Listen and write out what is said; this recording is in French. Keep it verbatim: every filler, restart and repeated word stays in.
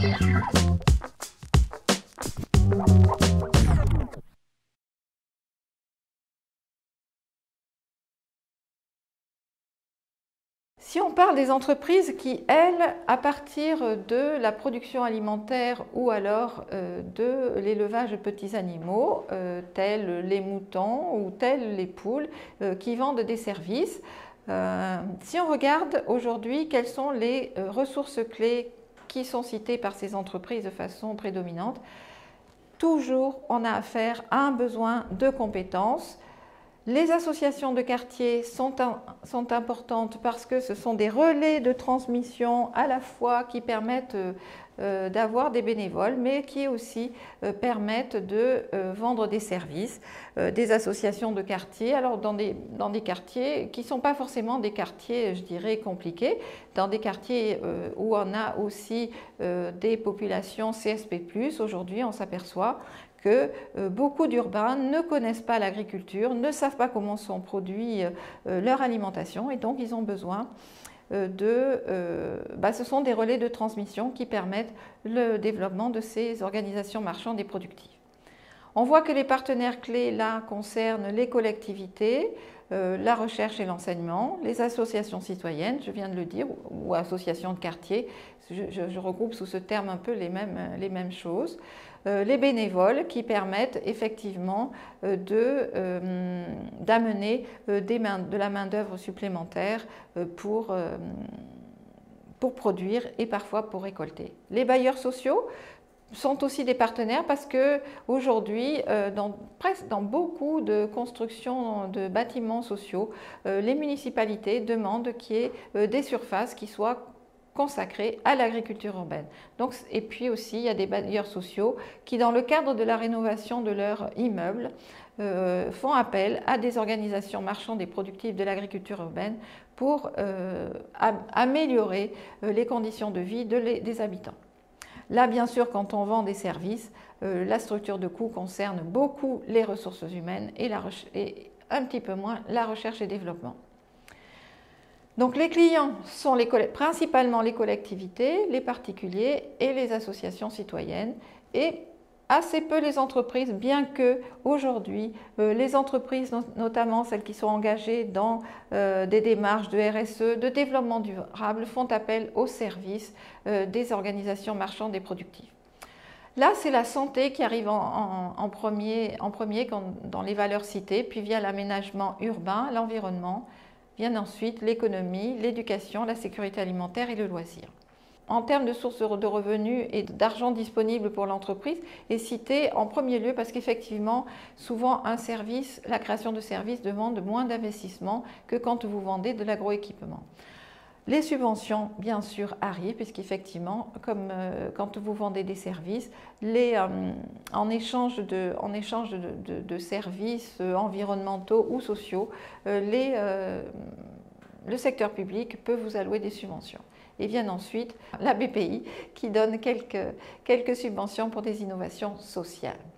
Si on parle des entreprises qui, elles, à partir de la production alimentaire ou alors euh, de l'élevage de petits animaux, euh, tels les moutons ou tels les poules, euh, qui vendent des services, euh, si on regarde aujourd'hui quelles sont les euh, ressources clés qui sont citées par ces entreprises de façon prédominante, toujours on a affaire à un besoin de compétences. Les associations de quartier sont, sont importantes parce que ce sont des relais de transmission à la fois qui permettent euh, d'avoir des bénévoles, mais qui aussi euh, permettent de euh, vendre des services. Euh, des associations de quartier, alors dans des, dans des quartiers qui ne sont pas forcément des quartiers, je dirais, compliqués, dans des quartiers euh, où on a aussi euh, des populations C S P plus, aujourd'hui on s'aperçoit que euh, beaucoup d'urbains ne connaissent pas l'agriculture, ne savent pas comment sont produits euh, leur alimentation et donc ils ont besoin euh, de... Euh, bah, ce sont des relais de transmission qui permettent le développement de ces organisations marchandes et productives. On voit que les partenaires clés là concernent les collectivités, euh, la recherche et l'enseignement, les associations citoyennes, je viens de le dire, ou, ou associations de quartier, je, je, je regroupe sous ce terme un peu les mêmes, les mêmes choses. Euh, les bénévoles qui permettent effectivement euh, de, d'amener euh, de la main-d'œuvre supplémentaire euh, pour, euh, pour produire et parfois pour récolter. Les bailleurs sociaux sont aussi des partenaires parce qu'aujourd'hui, euh, dans, presque dans beaucoup de constructions de bâtiments sociaux, euh, les municipalités demandent qu'il y ait euh, des surfaces qui soient consacrés à l'agriculture urbaine. Donc, et puis aussi, il y a des bailleurs sociaux qui, dans le cadre de la rénovation de leurs immeubles, euh, font appel à des organisations marchandes et productives de l'agriculture urbaine pour euh, améliorer euh, les conditions de vie de les, des habitants. Là, bien sûr, quand on vend des services, euh, la structure de coût concerne beaucoup les ressources humaines et, la et un petit peu moins la recherche et développement. Donc les clients sont les, principalement les collectivités, les particuliers et les associations citoyennes et assez peu les entreprises, bien que aujourd'hui euh, les entreprises, notamment celles qui sont engagées dans euh, des démarches de R S E, de développement durable, font appel aux services euh, des organisations marchandes et productives. Là, c'est la santé qui arrive en, en, en premier, en premier quand, dans les valeurs citées, puis vient l'aménagement urbain, l'environnement, viennent ensuite l'économie, l'éducation, la sécurité alimentaire et le loisir. En termes de sources de revenus et d'argent disponible pour l'entreprise, est cité en premier lieu parce qu'effectivement, souvent un service, la création de services demande moins d'investissement que quand vous vendez de l'agroéquipement. Les subventions, bien sûr, arrivent, puisqu'effectivement, comme euh, quand vous vendez des services, les, euh, en échange de, en échange de, de, de services euh, environnementaux ou sociaux, euh, les, euh, le secteur public peut vous allouer des subventions. Et viennent ensuite la B P I qui donne quelques, quelques subventions pour des innovations sociales.